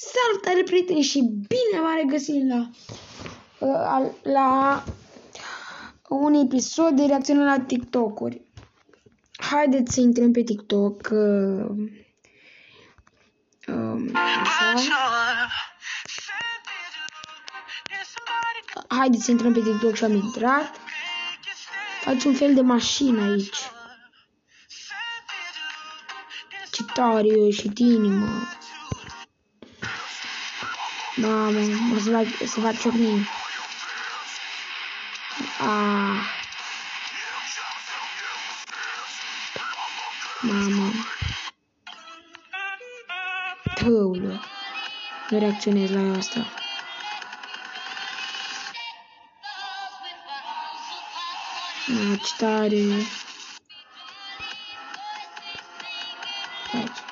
Salutare, prieteni, și bine v-am regăsit la un episod de reacțiune la TikTok-uri. Haideți să intrăm pe TikTok. Haideți să intrăm pe TikTok și am intrat. Faci un fel de mașină aici. Ce tare e ieșit inimă. Mamă, să fac ciocnii. Mamă. Tăulă. Nu reacționez la asta. Ce tare. Aici.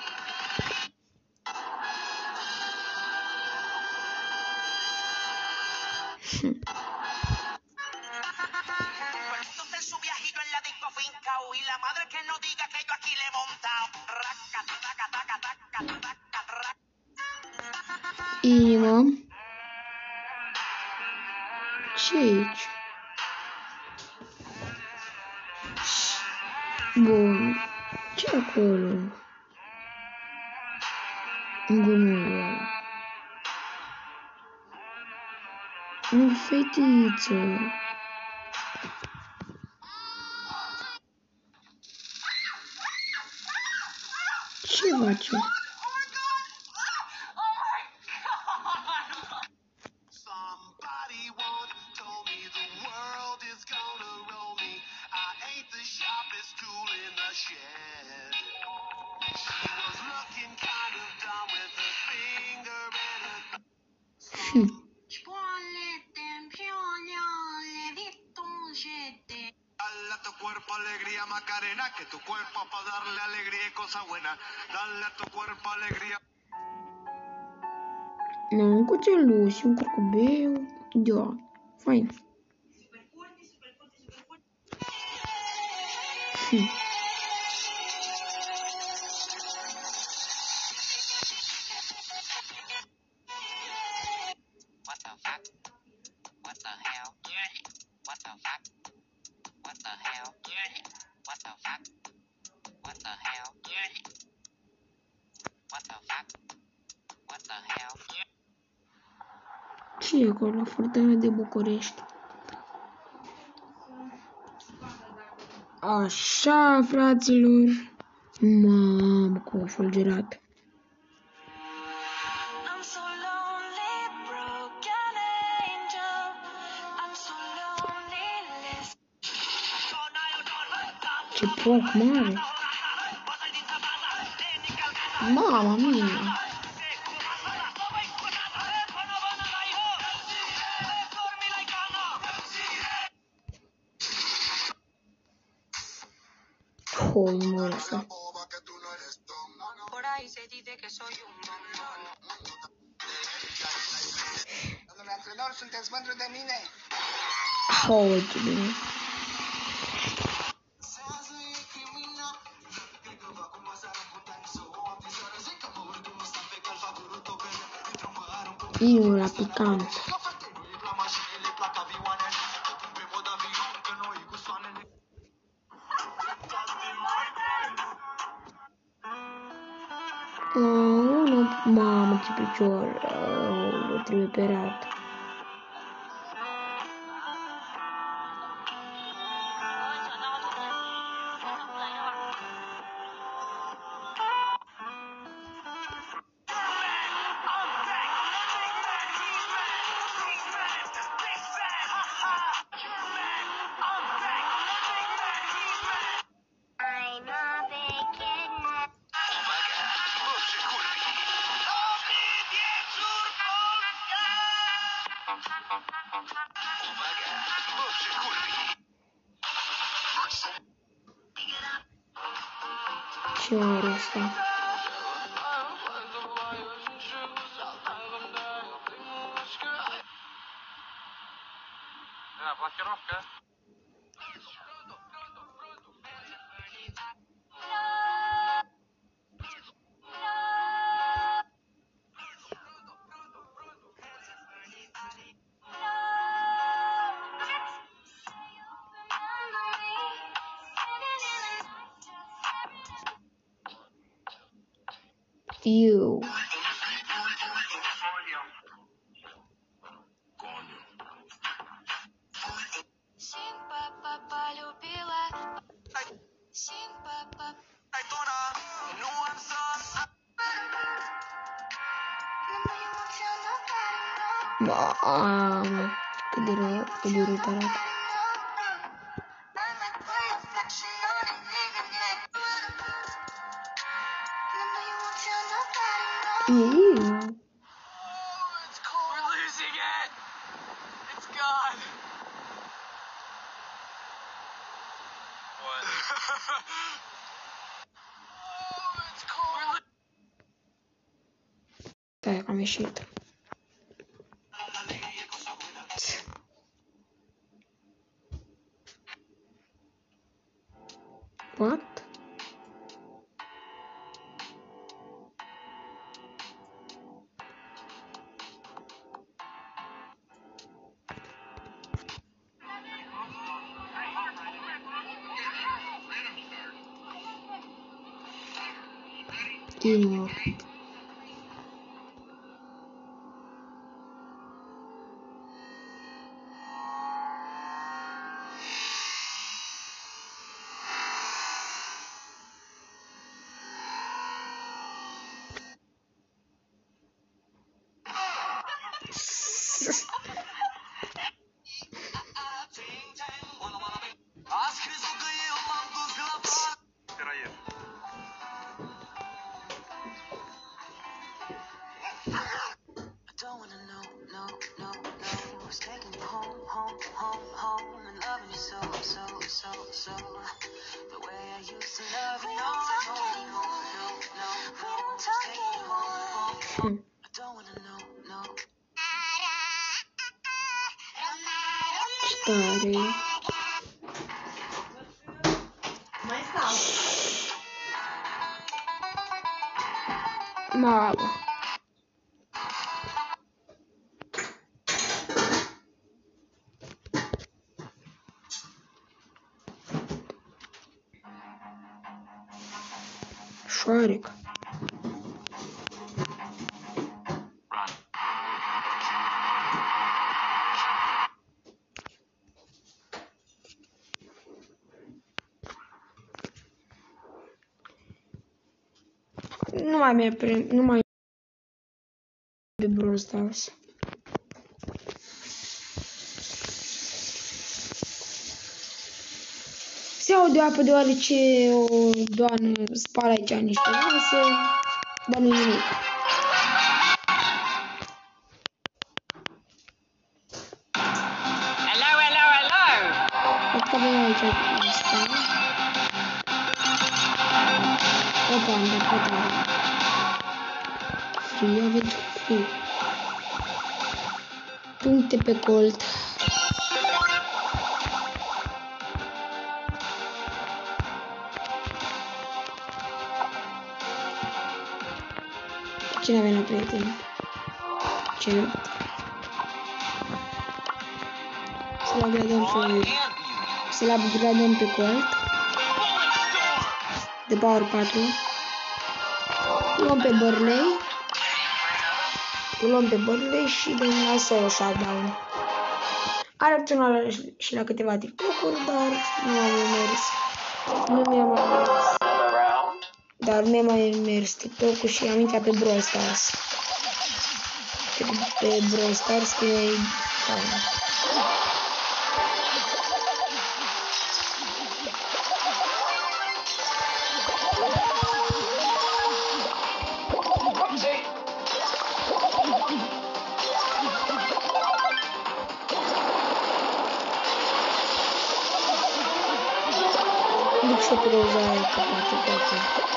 Inimă. Ce aici? Bun. Ce acolo? Gunoiul ăla. O fetiță. Ce face? Dale a tu cuerpo alegría, Macarena, que tu cuerpo para darle alegría y cosas buenas. Dale a tu cuerpo alegría. Un cuțeluș, un curcubeu. Da, fain. What the fuck? What the hell? What the fuck? What the hell? What the fuck? What the hell? What the fuck? What the hell? Ce e acolo? Furtună de București. Așa, fraților. Mamă, cum a fulgerat. Ce foc mare. Mama mia. Joder, mă ăsta. Por ahí se dice que soy un bombón. Domnule antrenor, sunteți mândru de mine? Joder, ce bine. Inimă la picant. Mamă, ce picior. Trebuie operat. Ce are asta? Блокировка. Eu. Mamă, cât de urât arată. Stai că am ieșit. What? Teamwork. Stare. Mamă. Șoarec. Nu mai de Brawl Stars. Se iau de apă deoarece o doamnă spală aici niște vase, dar nu nimic. Hello, hello, hello! Cred că avem aici asta. Opa, am dat pe tare. Free, avem free. Puncte pe Colt. Cine avem la prieten? Ce? Să-l upgradăm pe Colt. De Power 4. Luăm pe Burley și dăm la solo shutdown. Are acționare și la câteva TikTok-uri, dar nu am mers. Nu mi-a mai mers. Dar mi-a mai mers TikTok-ul și am intrat pe Brawl Stars. Pe Brawl Stars că e fain. Duc și pe rozare că poate poate.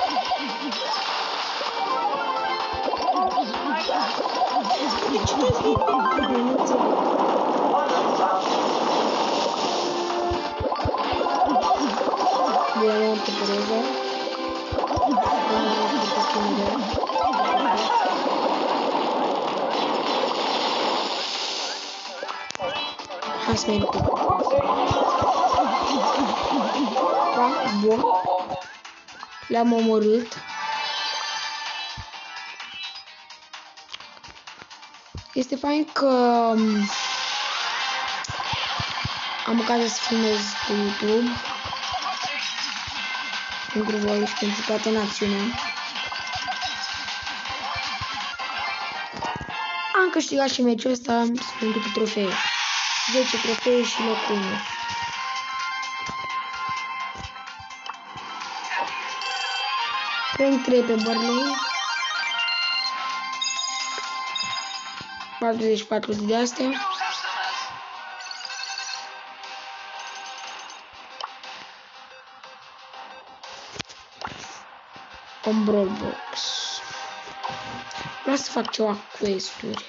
De ce nu-ți bine? Nu înțeleg. Bine, am pe rozare. Hai să mergem. Da, bun. Le-am omorât. Este fain că am ocazia să filmez pe YouTube pentru voi și pentru toată națiunea. Am câștigat și meciul ăsta pentru trofee. 10 trofee și locul 1. Rank 3 pe Barley. 44 de astea. Un Brawl Box. Vreau să fac ceva quest-uri.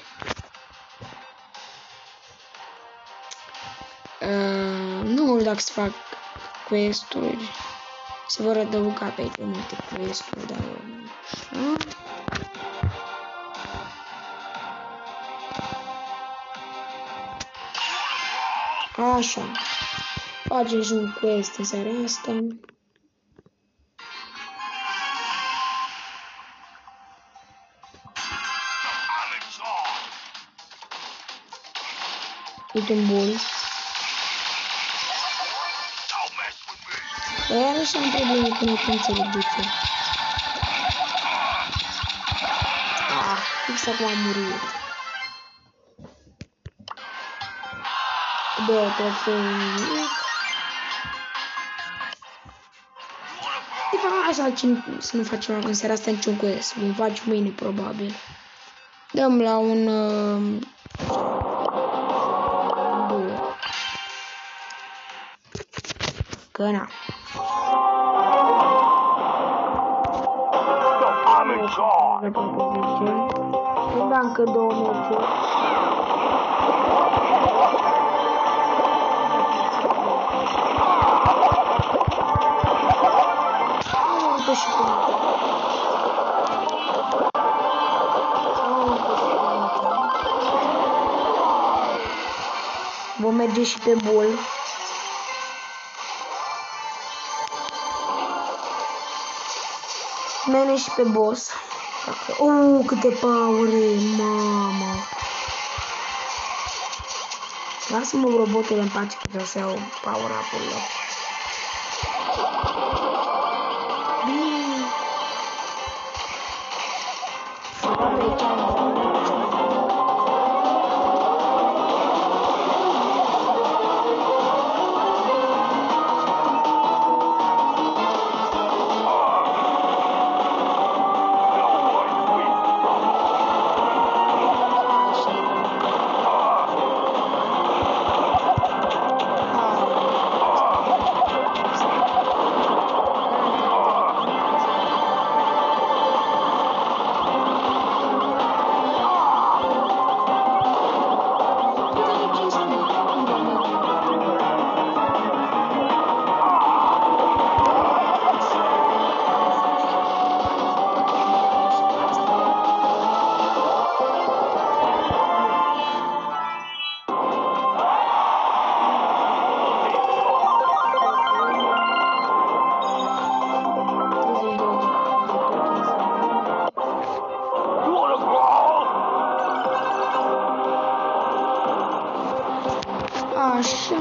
Nu știu dacă să fac quest-uri. Se vor adăuga pe aici multe quest-uri, dar așa. Așa. Facem și un quest în seara asta. Uite un bun. Dar așa am probleme cu nu înțeleg de ce. Fix acum am murit. Două trofee nimic. De fapt, hai să nu facem în seara asta niciun quest. Vom face mâine, probabil. Dăm la un... Că na. Da, încă 2 meciuri. Vom merge și pe bull. Mene și pe boss. Câte power-uri, mamă. Lasă-mă robotul în pace că vreau să iau power-up-urile. Bine. Așa,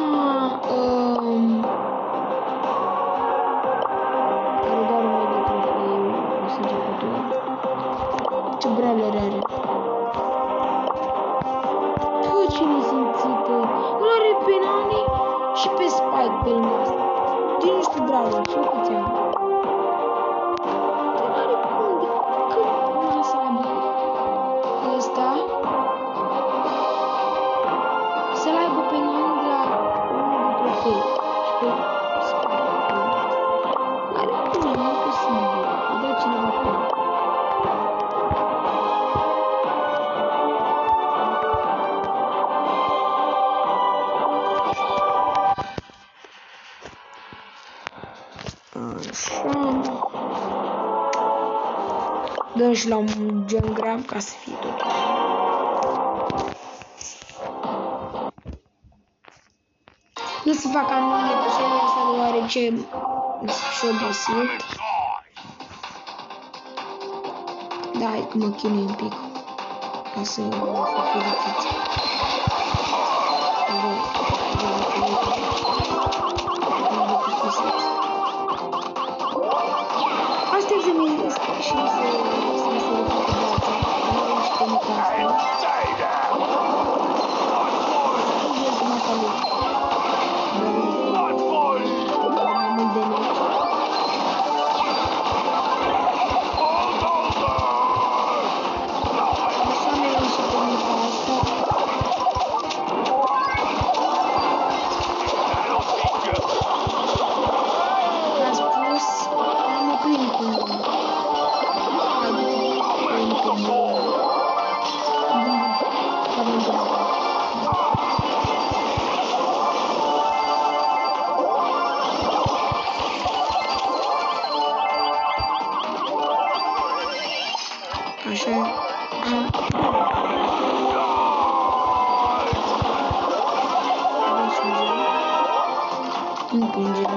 are doar un de trofeu, o să începător. Ce brawler are? Bă, ce nesimțită! El are pe Nani și pe Spike pe lângă asta. Din nu știu brawler, ce câți am? Dar n-are cum, de cât până să aibă ăsta? Să-l aibă pe Nani de la unul de trofeu și pe Spike. Are cum, nu e posibil. Îi dă cineva acolo. Așa. Dăm și la un gen grav ca să fie totul. Nu se fac anumite pe seria asta deoarece și-o obosit. Da, hai că mă chinui un pic. ca să fac fericiți. Asta e să mi și să mi se refacă viața. Nu am și pe mica asta. Nu văd cum asta lui. Mai mult de meci. Așa mi-am și pe mica asta. Am spus, am oprit cu așa. Împingem.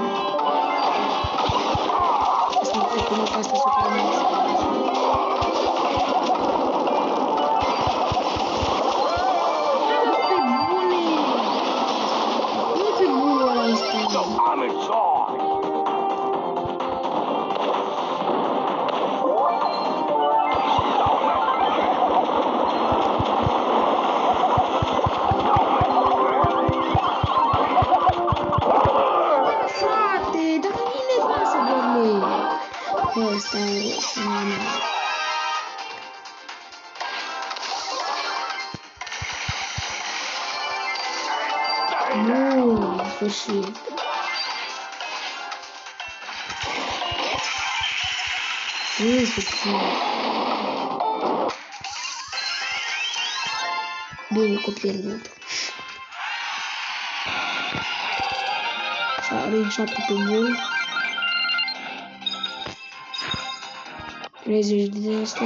Asta nu trebuie cu asta să calmez. Pe bune! Nu pe bune ăla instant. Frate, dar mine lasă dormi. Ăsta e mea. Nu, în sfârșit. În sfârșit. Bine că pierdut. Și are 7 pe bun. 30 de asta.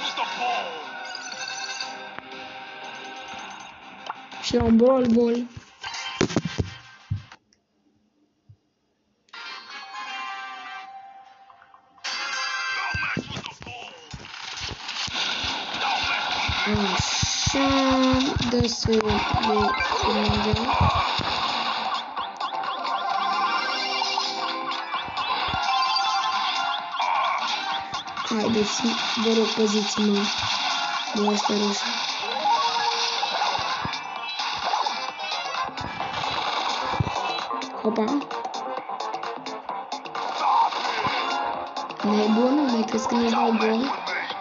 Și la un bol. Așa, dă să le mergem. Haideți, vă rog, păziți-mă de asta roșu. Opa! N-ai bun? Mai crezi că nu-ți dau bun?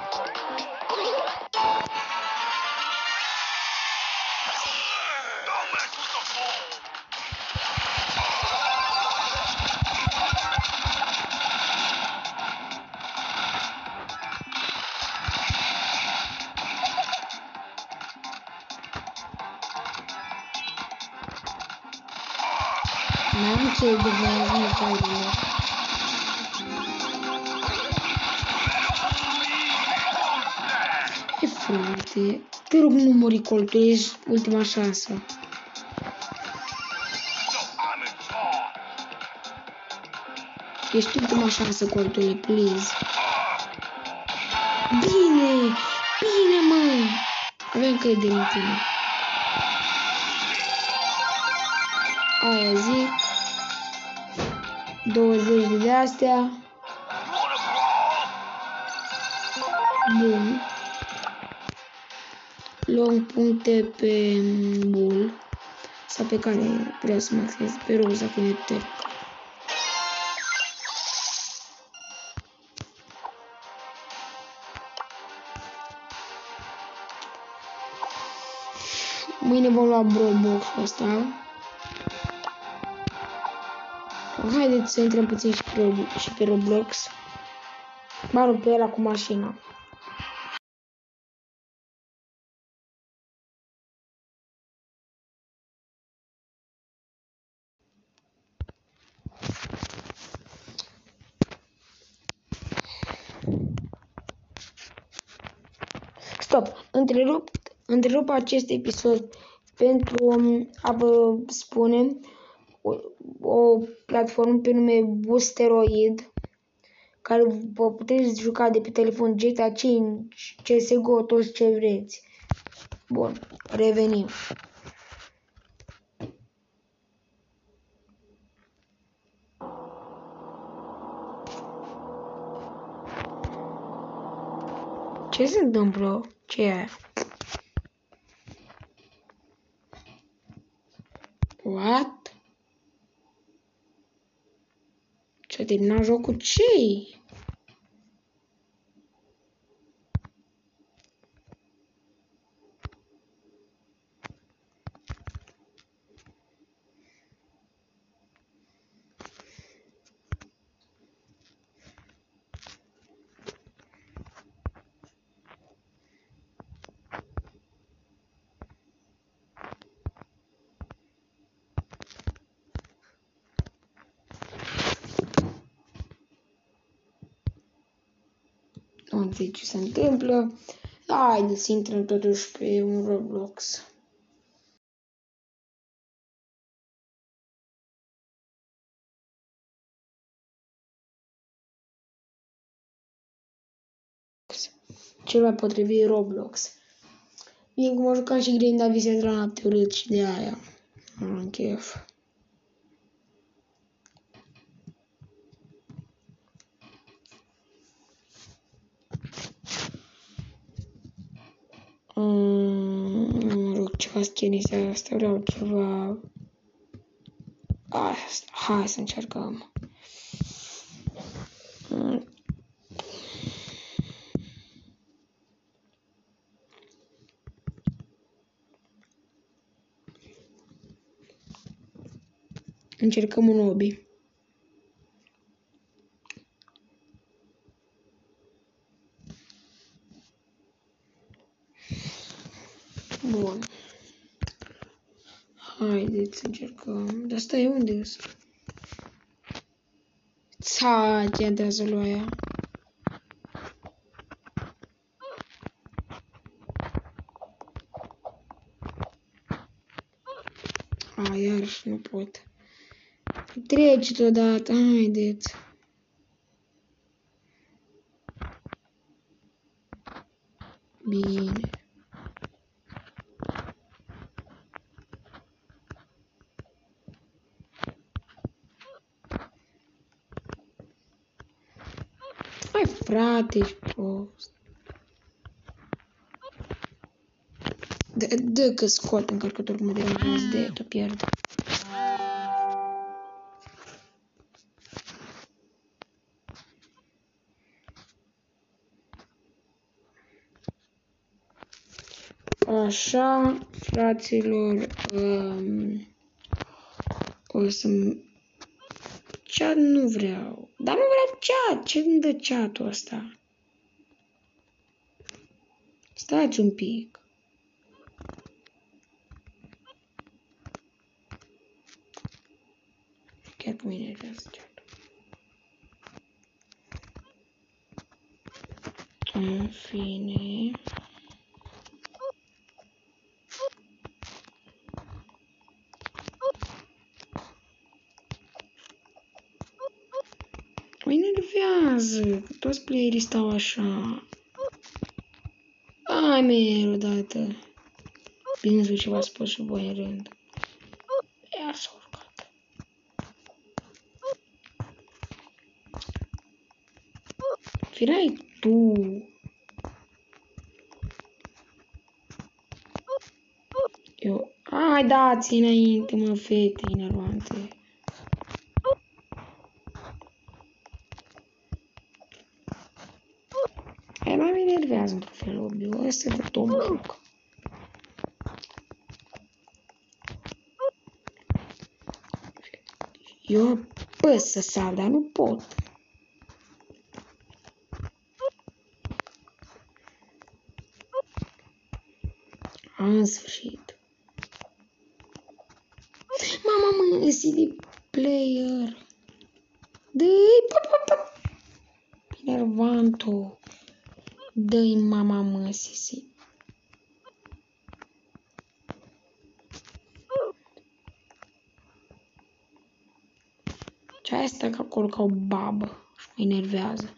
N-am ce de văzut măcarile. E frate, te rog nu mori coltul, ești ultima șansă. Ești ultima șansă, coltule, please. Bine, bine, mă. Avem încredere în tine. Aia zic. 20 de astea. Bun. Luăm puncte pe bull. Sau pe care vreau să mă acces. Pe roza cu netări. Mâine vom lua Brawlbox-ul ăsta. Haideți să intrăm puțin și pe Roblox. Mă rog, pe ăla cu mașina. Stop! Întrerup acest episod pentru a vă spune o platformă pe nume Boosteroid, care vă puteți juca de pe telefon GTA 5, CSGO, toți ce vreți. Bun, revenim. Ce se întâmplă? Ce e aia? What? Ce-a terminat jocul? Ce-i? Nu înțeleg ce se întâmplă. Haideți să intrăm totuși pe un Roblox. Cel mai potrivit Roblox. Bine, cum am jucat și Green, dar visez la noapte urât și de aia. Am chef. Nu rog ceva schienise asta, vreau ceva... Asta, hai să încercăm. Încercăm un hobby. Bun. Haideți să încercăm. Dar stai, unde sunt? Ce adrează lui aia. Iarăși nu pot. Trece odată, haideți. Bine. Hai, frate, ești prost. Dă că scot încărcătorul mă deranjează de tot pierd. Așa, fraților, o să... Chat nu vreau. Dar nu vreau chat. Ce îmi dă chat-ul ăsta? Stați un pic. Chiar că mă enervează chat-ul. În fine... Mă enervează. Toți playerii stau așa. Hai, mereu, odată. Bine, să ce v-a spus și voi în rând. Iar s-a urcat. Firai tu. Eu... Hai, dați înainte, mă, fete enervante. Aia mai mă enervează într-un fel hobby-ul ăsta de tot mă joc. Eu apăs să sar, dar nu pot. În sfârșit. Mama mă, CD player. Dă-i, Nervanto. Dă-i mama mă, Sisi. Ce asta că acolo ca o babă și mă enervează.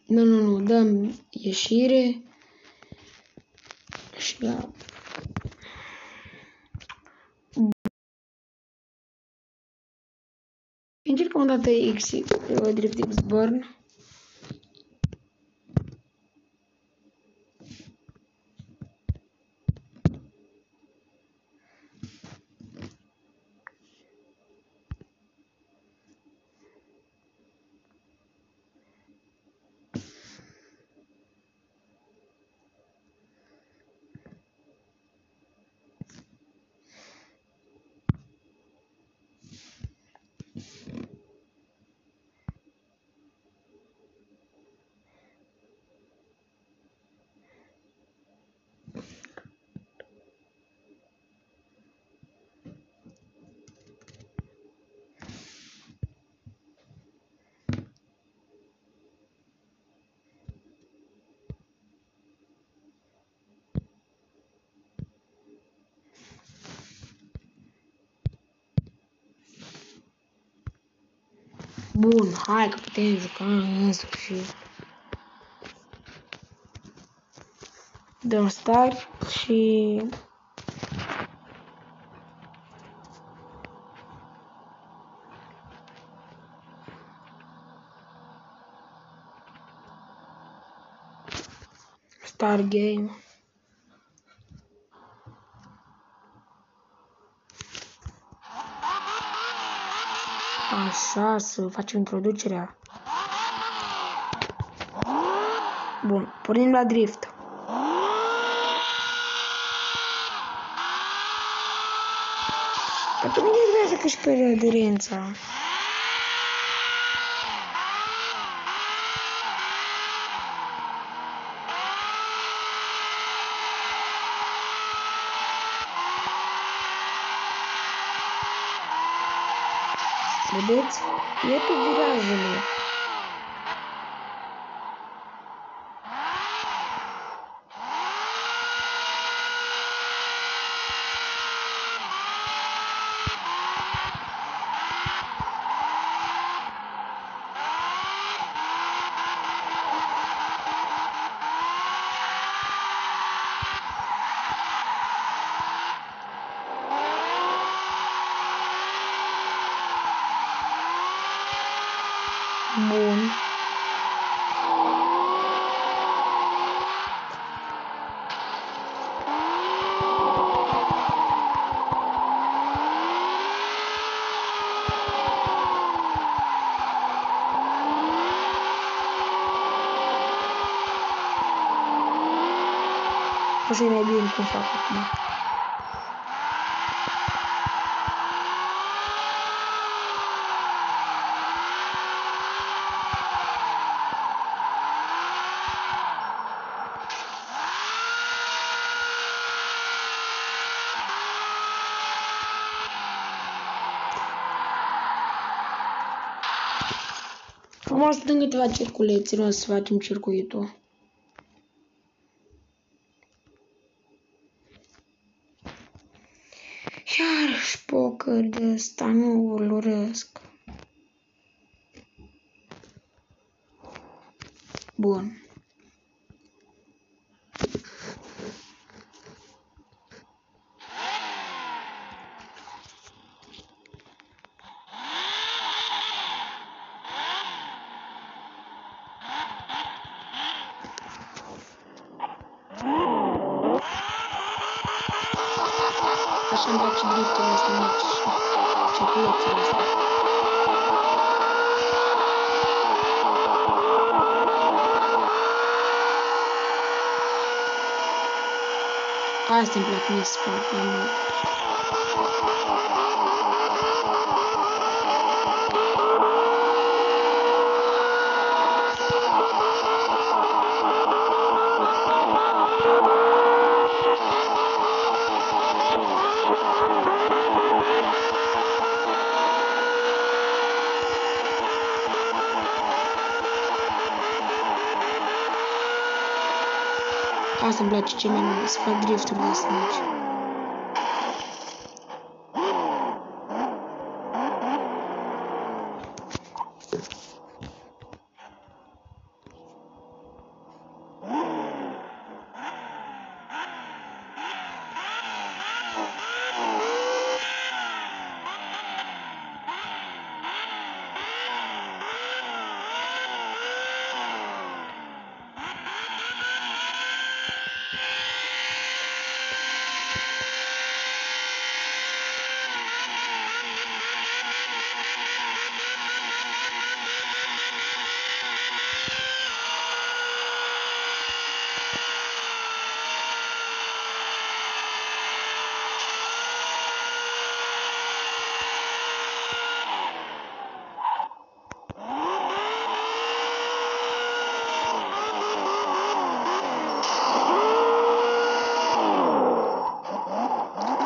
Nu, dăm ieșire și gata. Încercăm o dată DirectX Burn. Bun, hai că putem juca în sfârșit. Dăm start și... Start game. Așa, să facem introducerea. Bun, pornim la drift. Dar tu nu vrea să câștigi aderența. Vedeți? E pe virajele. Bun. O să-i mai bine cum fac acum. Am să dăm câteva circulețe, nu o să facem circuitul. Iarăși poker de ăsta, nu îl urăsc. Bun. Așa îmi place drifturile astea mici și circulețele astea. Asta îmi plac mie să fac mai mult. Asta îmi place cel mai mult, să fac drifturi de astea mici.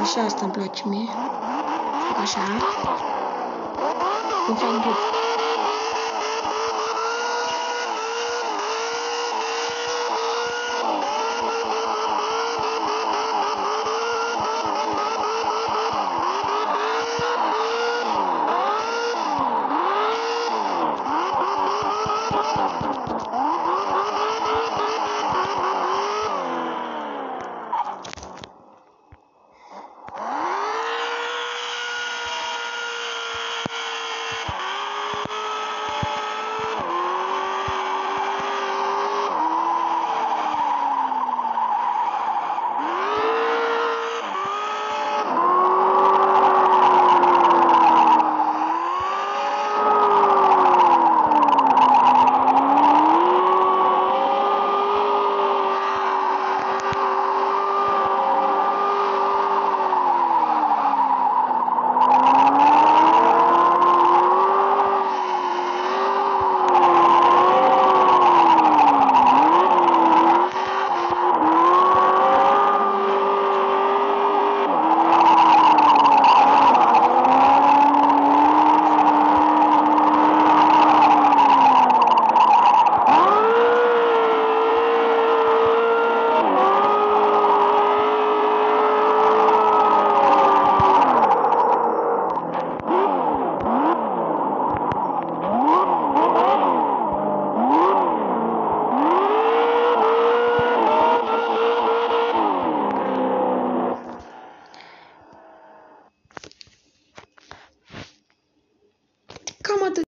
Așa, asta îmi place mie. Așa. Îmi fac grup. Cam atât.